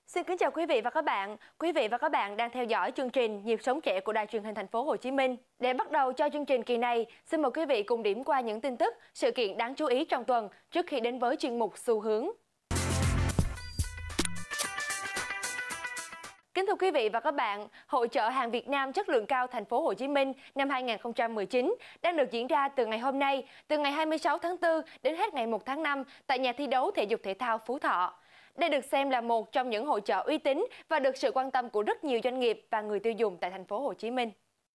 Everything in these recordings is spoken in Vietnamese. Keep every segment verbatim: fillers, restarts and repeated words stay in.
Xin kính chào quý vị và các bạn. Quý vị và các bạn đang theo dõi chương trình Nhịp sống trẻ của Đài Truyền hình Thành phố Hồ Chí Minh. Để bắt đầu cho chương trình kỳ này, xin mời quý vị cùng điểm qua những tin tức, sự kiện đáng chú ý trong tuần trước khi đến với chuyên mục xu hướng. Kính thưa quý vị và các bạn, Hội chợ hàng Việt Nam chất lượng cao Thành phố Hồ Chí Minh năm hai nghìn không trăm mười chín đang được diễn ra từ ngày hôm nay, từ ngày hai mươi sáu tháng tư đến hết ngày một tháng năm tại nhà thi đấu thể dục thể thao Phú Thọ. Đây được xem là một trong những hội chợ uy tín và được sự quan tâm của rất nhiều doanh nghiệp và người tiêu dùng tại Thành phố Hồ Chí Minh.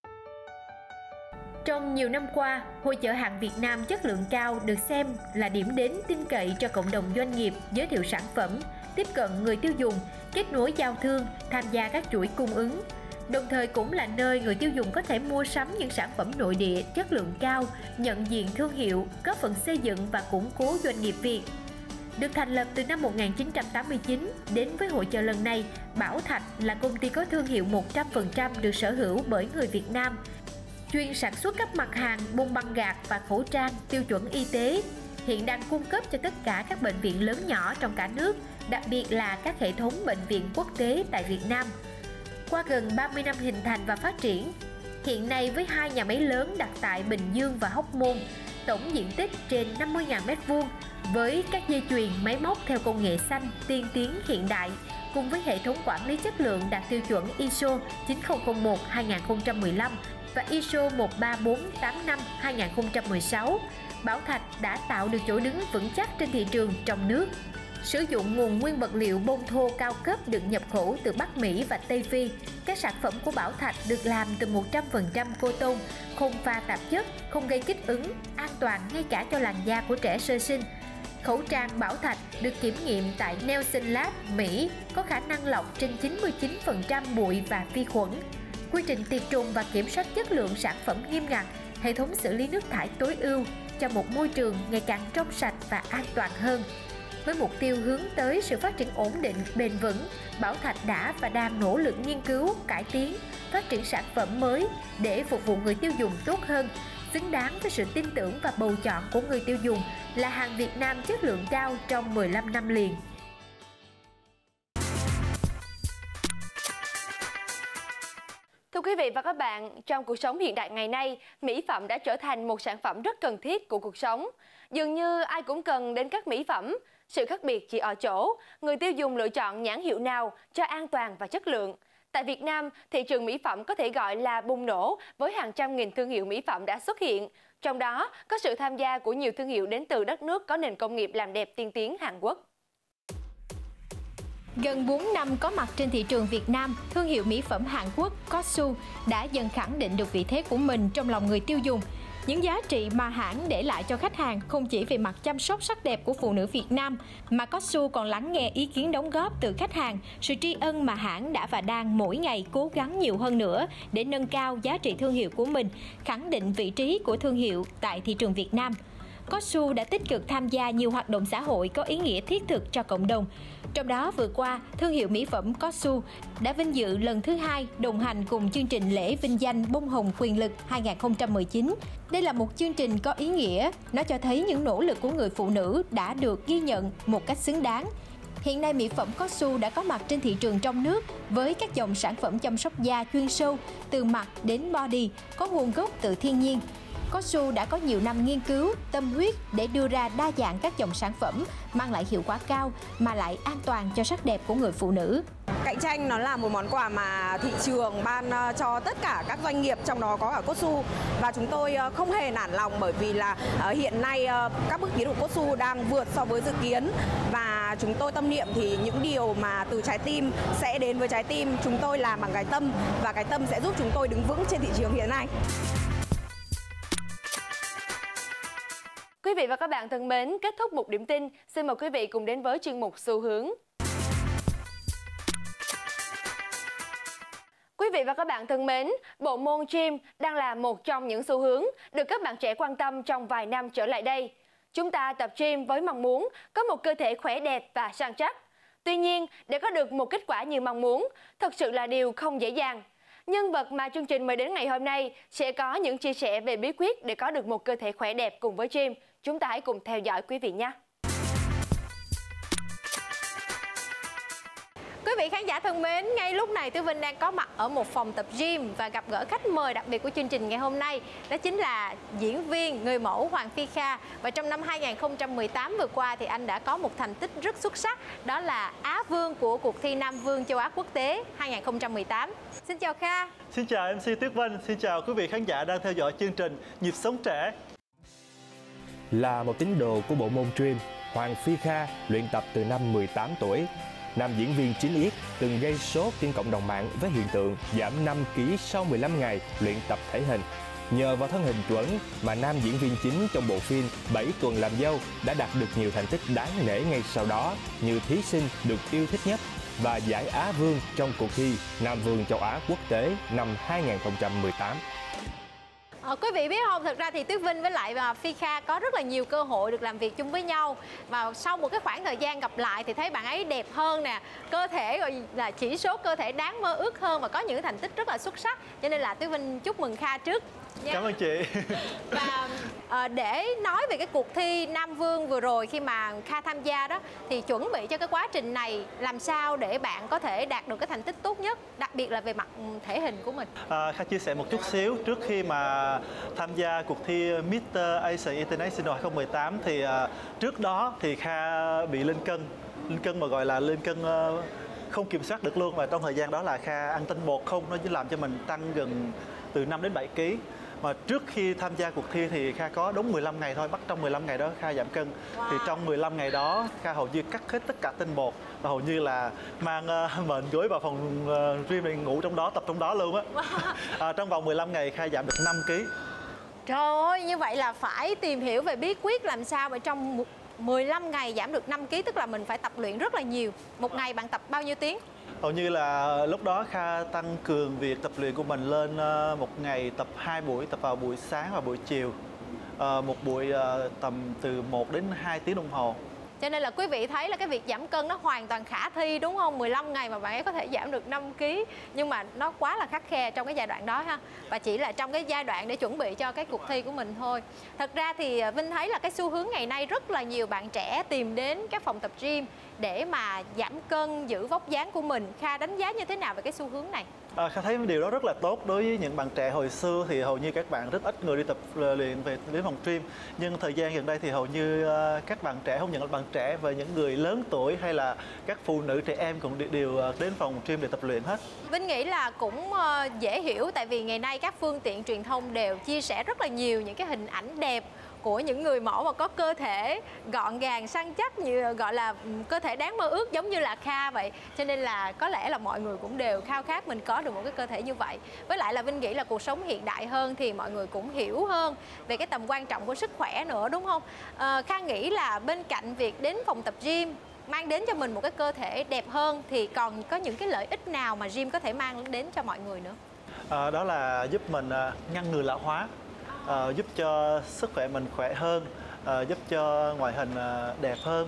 Trong nhiều năm qua, Hội chợ hàng Việt Nam chất lượng cao được xem là điểm đến tin cậy cho cộng đồng doanh nghiệp giới thiệu sản phẩm, tiếp cận người tiêu dùng, kết nối giao thương, tham gia các chuỗi cung ứng. Đồng thời cũng là nơi người tiêu dùng có thể mua sắm những sản phẩm nội địa chất lượng cao, nhận diện thương hiệu, góp phần xây dựng và củng cố doanh nghiệp Việt. Được thành lập từ năm một nghìn chín trăm tám mươi chín, đến với hội chợ lần này, Bảo Thạch là công ty có thương hiệu một trăm phần trăm được sở hữu bởi người Việt Nam, chuyên sản xuất các mặt hàng bông băng gạc và khẩu trang tiêu chuẩn y tế, hiện đang cung cấp cho tất cả các bệnh viện lớn nhỏ trong cả nước, đặc biệt là các hệ thống bệnh viện quốc tế tại Việt Nam. Qua gần ba mươi năm hình thành và phát triển, hiện nay với hai nhà máy lớn đặt tại Bình Dương và Hóc Môn, tổng diện tích trên năm mươi nghìn mét vuông, với các dây chuyền máy móc theo công nghệ xanh tiên tiến hiện đại, cùng với hệ thống quản lý chất lượng đạt tiêu chuẩn i ét ô chín nghìn không trăm một hai nghìn không trăm mười lăm và i ét ô một ba bốn tám năm hai nghìn không trăm mười sáu, Bảo Thạch đã tạo được chỗ đứng vững chắc trên thị trường trong nước. Sử dụng nguồn nguyên vật liệu bông thô cao cấp được nhập khẩu từ Bắc Mỹ và Tây Phi, các sản phẩm của Bảo Thạch được làm từ một trăm phần trăm coton, không pha tạp chất, không gây kích ứng, an toàn ngay cả cho làn da của trẻ sơ sinh. Khẩu trang Bảo Thạch được kiểm nghiệm tại Nelson Lab, Mỹ, có khả năng lọc trên chín mươi chín phần trăm bụi và vi khuẩn. Quy trình tiệt trùng và kiểm soát chất lượng sản phẩm nghiêm ngặt, hệ thống xử lý nước thải tối ưu cho một môi trường ngày càng trong sạch và an toàn hơn. Với mục tiêu hướng tới sự phát triển ổn định, bền vững, Bảo Thạch đã và đang nỗ lực nghiên cứu, cải tiến, phát triển sản phẩm mới để phục vụ người tiêu dùng tốt hơn, xứng đáng với sự tin tưởng và bầu chọn của người tiêu dùng là hàng Việt Nam chất lượng cao trong mười lăm năm liền. Thưa quý vị và các bạn, trong cuộc sống hiện đại ngày nay, mỹ phẩm đã trở thành một sản phẩm rất cần thiết của cuộc sống. Dường như ai cũng cần đến các mỹ phẩm. Sự khác biệt chỉ ở chỗ, người tiêu dùng lựa chọn nhãn hiệu nào cho an toàn và chất lượng. Tại Việt Nam, thị trường mỹ phẩm có thể gọi là bùng nổ với hàng trăm nghìn thương hiệu mỹ phẩm đã xuất hiện. Trong đó, có sự tham gia của nhiều thương hiệu đến từ đất nước có nền công nghiệp làm đẹp tiên tiến Hàn Quốc. Gần bốn năm có mặt trên thị trường Việt Nam, thương hiệu mỹ phẩm Hàn Quốc Cotsu đã dần khẳng định được vị thế của mình trong lòng người tiêu dùng. Những giá trị mà hãng để lại cho khách hàng không chỉ về mặt chăm sóc sắc đẹp của phụ nữ Việt Nam, mà Cotsu còn lắng nghe ý kiến đóng góp từ khách hàng, sự tri ân mà hãng đã và đang mỗi ngày cố gắng nhiều hơn nữa để nâng cao giá trị thương hiệu của mình, khẳng định vị trí của thương hiệu tại thị trường Việt Nam. Cotsu đã tích cực tham gia nhiều hoạt động xã hội có ý nghĩa thiết thực cho cộng đồng. Trong đó vừa qua, thương hiệu mỹ phẩm Cotsu đã vinh dự lần thứ hai đồng hành cùng chương trình lễ vinh danh bông hồng quyền lực hai nghìn không trăm mười chín. Đây là một chương trình có ý nghĩa, nó cho thấy những nỗ lực của người phụ nữ đã được ghi nhận một cách xứng đáng. Hiện nay, mỹ phẩm Cotsu đã có mặt trên thị trường trong nước với các dòng sản phẩm chăm sóc da chuyên sâu từ mặt đến body, có nguồn gốc từ thiên nhiên. Cotsu đã có nhiều năm nghiên cứu, tâm huyết để đưa ra đa dạng các dòng sản phẩm mang lại hiệu quả cao mà lại an toàn cho sắc đẹp của người phụ nữ. Cạnh tranh nó là một món quà mà thị trường ban cho tất cả các doanh nghiệp, trong đó có cả Cotsu, và chúng tôi không hề nản lòng bởi vì là hiện nay các bước tiến của Cotsu đang vượt so với dự kiến, và chúng tôi tâm niệm thì những điều mà từ trái tim sẽ đến với trái tim. Chúng tôi làm bằng cái tâm và cái tâm sẽ giúp chúng tôi đứng vững trên thị trường hiện nay. Quý vị và các bạn thân mến, kết thúc một điểm tin, xin mời quý vị cùng đến với chuyên mục xu hướng. Quý vị và các bạn thân mến, bộ môn gym đang là một trong những xu hướng được các bạn trẻ quan tâm trong vài năm trở lại đây. Chúng ta tập gym với mong muốn có một cơ thể khỏe đẹp và săn chắc. Tuy nhiên, để có được một kết quả như mong muốn, thật sự là điều không dễ dàng. Nhân vật mà chương trình mời đến ngày hôm nay sẽ có những chia sẻ về bí quyết để có được một cơ thể khỏe đẹp cùng với gym. Chúng ta hãy cùng theo dõi quý vị nhé! Quý vị vị khán giả thân mến, ngay lúc này Tú Vinh đang có mặt ở một phòng tập gym và gặp gỡ khách mời đặc biệt của chương trình ngày hôm nay. Đó chính là diễn viên, người mẫu Hoàng Phi Kha. Và trong năm hai nghìn không trăm mười tám vừa qua thì anh đã có một thành tích rất xuất sắc. Đó là Á Vương của cuộc thi Nam Vương Châu Á Quốc tế hai nghìn không trăm mười tám. Xin chào Kha. Xin chào em xê Tuyết Vinh, xin chào quý vị khán giả đang theo dõi chương trình Nhịp Sống Trẻ. Là một tín đồ của bộ môn Dream, Hoàng Phi Kha luyện tập từ năm mười tám tuổi. Nam diễn viên chính yết từng gây sốt trên cộng đồng mạng với hiện tượng giảm năm ki lô gam sau mười lăm ngày luyện tập thể hình. Nhờ vào thân hình chuẩn mà nam diễn viên chính trong bộ phim bảy tuần làm dâu đã đạt được nhiều thành tích đáng nể ngay sau đó, như thí sinh được yêu thích nhất và giải Á Vương trong cuộc thi Nam Vương Châu Á Quốc tế năm hai nghìn không trăm mười tám. Ờ, quý vị biết không, thật ra thì Tuyết Vinh với lại Phi Kha có rất là nhiều cơ hội được làm việc chung với nhau. Và sau một cái khoảng thời gian gặp lại thì thấy bạn ấy đẹp hơn nè, cơ thể gọi là chỉ số cơ thể đáng mơ ước hơn và có những thành tích rất là xuất sắc. Cho nên là Tuyết Vinh chúc mừng Kha trước nha. Cảm ơn chị. Và à, để nói về cái cuộc thi Nam Vương vừa rồi khi mà Kha tham gia đó, thì chuẩn bị cho cái quá trình này làm sao để bạn có thể đạt được cái thành tích tốt nhất, đặc biệt là về mặt thể hình của mình. À, Kha chia sẻ một chút xíu, trước khi mà tham gia cuộc thi mít-tơ Asia International hai không một tám thì uh, trước đó thì Kha bị lên cân, lên cân mà gọi là lên cân uh, không kiểm soát được luôn. Và trong thời gian đó là Kha ăn tinh bột không, nó chỉ làm cho mình tăng gần từ năm đến bảy ki lô gam. Mà trước khi tham gia cuộc thi thì Kha có đúng mười lăm ngày thôi, bắt trong mười lăm ngày đó Kha giảm cân. Wow. Thì trong mười lăm ngày đó Kha hầu như cắt hết tất cả tinh bột và hầu như là mang uh, mền gối vào phòng uh, gym để ngủ trong đó, tập trong đó luôn á. Wow. À, trong vòng mười lăm ngày Kha giảm được năm ki lô gam. Trời ơi, như vậy là phải tìm hiểu về bí quyết làm sao mà trong mười lăm ngày giảm được năm ki lô gam, tức là mình phải tập luyện rất là nhiều. Một ngày bạn tập bao nhiêu tiếng? Hầu như là lúc đó Kha tăng cường việc tập luyện của mình lên một ngày tập hai buổi, tập vào buổi sáng và buổi chiều. Một buổi tầm từ một đến hai tiếng đồng hồ. Cho nên là quý vị thấy là cái việc giảm cân nó hoàn toàn khả thi đúng không? mười lăm ngày mà bạn ấy có thể giảm được năm ki lô gam. Nhưng mà nó quá là khắt khe trong cái giai đoạn đó ha. Và chỉ là trong cái giai đoạn để chuẩn bị cho cái cuộc thi của mình thôi. Thật ra thì Vinh thấy là cái xu hướng ngày nay rất là nhiều bạn trẻ tìm đến các phòng tập gym để mà giảm cân, giữ vóc dáng của mình. Kha đánh giá như thế nào về cái xu hướng này? À, Kha thấy điều đó rất là tốt. Đối với những bạn trẻ hồi xưa thì hầu như các bạn rất ít người đi tập luyện về đến phòng gym. Nhưng thời gian gần đây thì hầu như các bạn trẻ, không những là bạn trẻ và những người lớn tuổi hay là các phụ nữ trẻ em cũng đều đến phòng gym để tập luyện hết. Vinh nghĩ là cũng dễ hiểu, tại vì ngày nay các phương tiện truyền thông đều chia sẻ rất là nhiều những cái hình ảnh đẹp của những người mẫu mà có cơ thể gọn gàng, săn chắc, như gọi là cơ thể đáng mơ ước giống như là Kha vậy. Cho nên là có lẽ là mọi người cũng đều khao khát mình có được một cái cơ thể như vậy. Với lại là Vinh nghĩ là cuộc sống hiện đại hơn thì mọi người cũng hiểu hơn về cái tầm quan trọng của sức khỏe nữa, đúng không? À, Kha nghĩ là bên cạnh việc đến phòng tập gym mang đến cho mình một cái cơ thể đẹp hơn thì còn có những cái lợi ích nào mà gym có thể mang đến cho mọi người nữa? À, đó là giúp mình ngăn ngừa lão hóa. Uh, giúp cho sức khỏe mình khỏe hơn, uh, giúp cho ngoại hình uh, đẹp hơn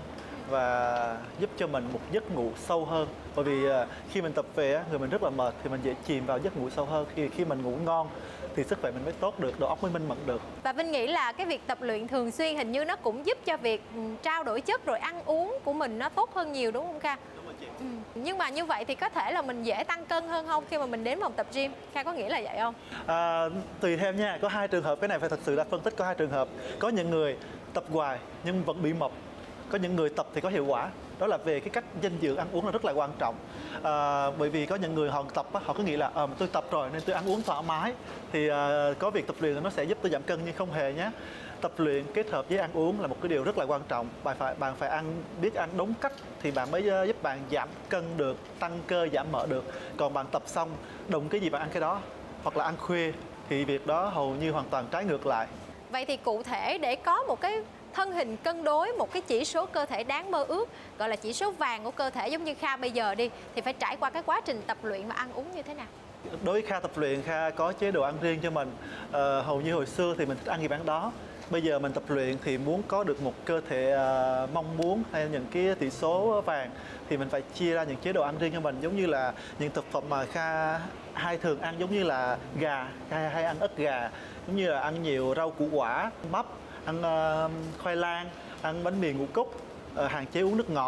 và giúp cho mình một giấc ngủ sâu hơn. Bởi vì uh, khi mình tập về, người mình rất là mệt thì mình dễ chìm vào giấc ngủ sâu hơn. Khi khi mình ngủ ngon thì sức khỏe mình mới tốt được, đầu óc mới minh mẫn được. Và Vinh nghĩ là cái việc tập luyện thường xuyên hình như nó cũng giúp cho việc trao đổi chất rồi ăn uống của mình nó tốt hơn nhiều, đúng không Kha? Đúng rồi chị. Ừ. Nhưng mà như vậy thì có thể là mình dễ tăng cân hơn không khi mà mình đến phòng tập gym? Kha có nghĩ là vậy không? À, tùy theo nha, có hai trường hợp, cái này phải thật sự là phân tích, có hai trường hợp. Có những người tập hoài nhưng vẫn bị mập, có những người tập thì có hiệu quả. Đó là về cái cách dinh dưỡng ăn uống là rất là quan trọng. À, bởi vì có những người họ tập họ cứ nghĩ là à, tôi tập rồi nên tôi ăn uống thoải mái thì à, có việc tập luyện nó sẽ giúp tôi giảm cân, nhưng không hề nhé. Tập luyện kết hợp với ăn uống là một cái điều rất là quan trọng. Bạn phải bạn phải ăn biết ăn đúng cách thì bạn mới giúp bạn giảm cân được, tăng cơ, giảm mỡ được. Còn bạn tập xong đụng cái gì bạn ăn cái đó, hoặc là ăn khuya thì việc đó hầu như hoàn toàn trái ngược lại. Vậy thì cụ thể để có một cái thân hình cân đối, một cái chỉ số cơ thể đáng mơ ước, gọi là chỉ số vàng của cơ thể giống như Kha bây giờ đi, thì phải trải qua cái quá trình tập luyện và ăn uống như thế nào? Đối với Kha tập luyện, Kha có chế độ ăn riêng cho mình. À, hầu như hồi xưa thì mình thích ăn gì ăn đó. Bây giờ mình tập luyện thì muốn có được một cơ thể uh, mong muốn hay những cái tỷ số vàng thì mình phải chia ra những chế độ ăn riêng cho mình. Giống như là những thực phẩm mà Kha hay thường ăn, giống như là gà, Kha hay ăn ức gà, giống như là ăn nhiều rau củ quả, bắp, ăn uh, khoai lang, ăn bánh mì ngũ cốc, uh, hạn chế uống nước ngọt.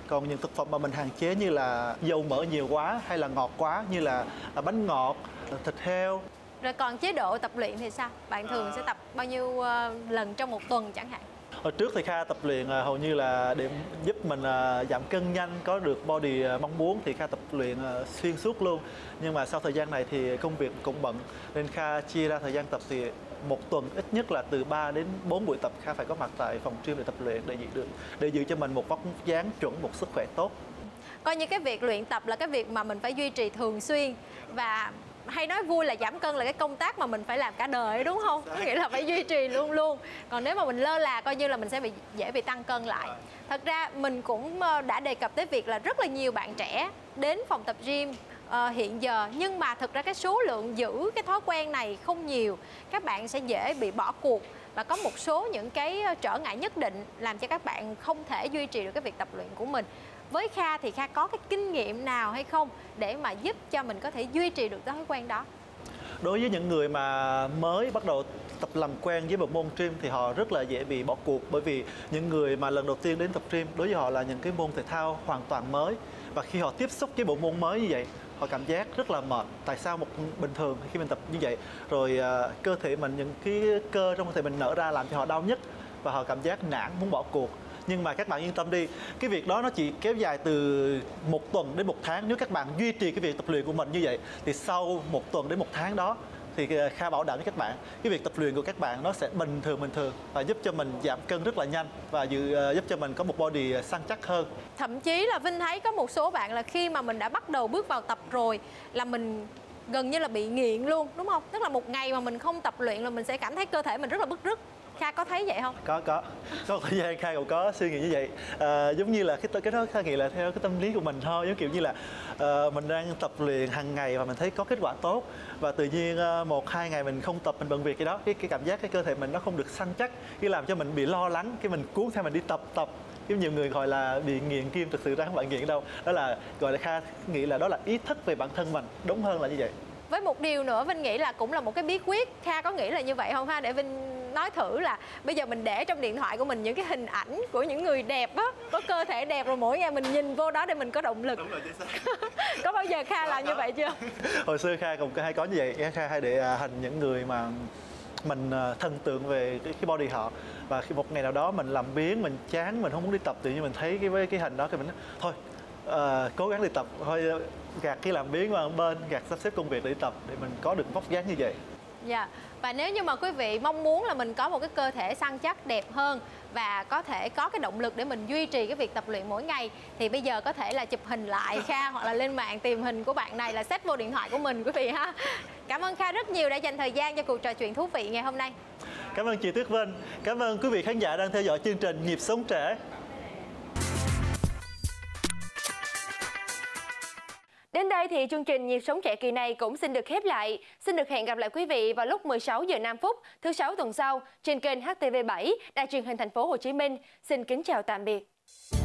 Còn những thực phẩm mà mình hạn chế như là dầu mỡ nhiều quá hay là ngọt quá, như là bánh ngọt, thịt heo. Rồi còn chế độ tập luyện thì sao? Bạn thường sẽ tập bao nhiêu lần trong một tuần chẳng hạn? Hồi trước thì Kha tập luyện hầu như là để giúp mình giảm cân nhanh, có được body mong muốn thì Kha tập luyện xuyên suốt luôn. Nhưng mà sau thời gian này thì công việc cũng bận nên Kha chia ra thời gian tập thì một tuần ít nhất là từ ba đến bốn buổi tập Kha phải có mặt tại phòng gym để tập luyện để giữ được để giữ cho mình một vóc dáng chuẩn, một sức khỏe tốt. Coi như cái việc luyện tập là cái việc mà mình phải duy trì thường xuyên, và hay nói vui là giảm cân là cái công tác mà mình phải làm cả đời, đúng không? Có nghĩa là phải duy trì luôn luôn. Còn nếu mà mình lơ là coi như là mình sẽ bị dễ bị tăng cân lại. Thật ra mình cũng đã đề cập tới việc là rất là nhiều bạn trẻ đến phòng tập gym uh, hiện giờ, nhưng mà thực ra cái số lượng giữ cái thói quen này không nhiều. Các bạn sẽ dễ bị bỏ cuộc và có một số những cái trở ngại nhất định làm cho các bạn không thể duy trì được cái việc tập luyện của mình. Với Kha thì Kha có cái kinh nghiệm nào hay không để mà giúp cho mình có thể duy trì được thói quen đó? Đối với những người mà mới bắt đầu tập làm quen với bộ môn gym thì họ rất là dễ bị bỏ cuộc, bởi vì những người mà lần đầu tiên đến tập gym đối với họ là những cái môn thể thao hoàn toàn mới, và khi họ tiếp xúc với bộ môn mới như vậy họ cảm giác rất là mệt. Tại sao một bình thường khi mình tập như vậy rồi uh, cơ thể mình, những cái cơ trong cơ thể mình nở ra làm cho họ đau nhức và họ cảm giác nản muốn bỏ cuộc. Nhưng mà các bạn yên tâm đi, cái việc đó nó chỉ kéo dài từ một tuần đến một tháng. Nếu các bạn duy trì cái việc tập luyện của mình như vậy thì sau một tuần đến một tháng đó thì Kha bảo đảm với các bạn cái việc tập luyện của các bạn nó sẽ bình thường bình thường và giúp cho mình giảm cân rất là nhanh và dự, giúp cho mình có một body săn chắc hơn. Thậm chí là Vinh thấy có một số bạn là khi mà mình đã bắt đầu bước vào tập rồi là mình gần như là bị nghiện luôn, đúng không? Tức là một ngày mà mình không tập luyện là mình sẽ cảm thấy cơ thể mình rất là bứt rứt. Kha có thấy vậy không? Có, có. Có thời gian Kha cũng có suy nghĩ như vậy. À, giống như là cái cái đó Kha nghĩ là theo cái tâm lý của mình thôi. Giống kiểu như là uh, mình đang tập luyện hàng ngày và mình thấy có kết quả tốt, và tự nhiên uh, một hai ngày mình không tập, mình bận việc cái đó, cái cái cảm giác cái cơ thể mình nó không được săn chắc, cái làm cho mình bị lo lắng, cái mình cuốn theo mình đi tập tập. Giống nhiều người gọi là bị nghiện kim, thực sự ra không phải nghiện đâu. Đó là gọi là Kha nghĩ là đó là ý thức về bản thân mình, đúng hơn là như vậy. Với một điều nữa Vinh nghĩ là cũng là một cái bí quyết, Kha có nghĩ là như vậy không ha? Để Vinh nói thử là bây giờ mình để trong điện thoại của mình những cái hình ảnh của những người đẹp á, có cơ thể đẹp, rồi mỗi ngày mình nhìn vô đó để mình có động lực. Đúng rồi, chính xác. Có bao giờ Kha làm như vậy chưa? Hồi xưa Kha cũng hay có như vậy, Kha hay để hình những người mà mình thần tượng về cái body họ, và khi một ngày nào đó mình làm biếng, mình chán, mình không muốn đi tập, tự nhiên mình thấy cái cái hình đó thì mình nói, thôi uh, cố gắng đi tập, thôi gạt cái làm biếng qua bên, gạt sắp xếp công việc để đi tập để mình có được vóc dáng như vậy. Dạ. Yeah. Và nếu như mà quý vị mong muốn là mình có một cái cơ thể săn chắc đẹp hơn và có thể có cái động lực để mình duy trì cái việc tập luyện mỗi ngày, thì bây giờ có thể là chụp hình lại Kha hoặc là lên mạng tìm hình của bạn này là set vô điện thoại của mình quý vị ha. Cảm ơn Kha rất nhiều đã dành thời gian cho cuộc trò chuyện thú vị ngày hôm nay. Cảm ơn chị Tuyết Vinh. Cảm ơn quý vị khán giả đang theo dõi chương trình Nhịp Sống Trẻ. Đến đây thì chương trình Nhịp Sống Trẻ kỳ này cũng xin được khép lại. Xin được hẹn gặp lại quý vị vào lúc mười sáu giờ năm phút thứ sáu tuần sau trên kênh H T V bảy, Đài truyền hình Thành phố Hồ Chí Minh. Xin kính chào tạm biệt.